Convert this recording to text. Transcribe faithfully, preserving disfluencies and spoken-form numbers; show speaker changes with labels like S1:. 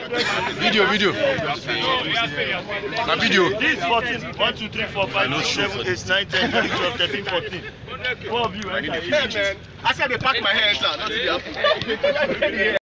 S1: Video, video. Na video.
S2: This is fourteen. one, two, three, four, five, six, seven, eight, nine, ten, eleven, twelve, thirteen, fourteen. Four of you. I said they pack my hair, sir. Not to the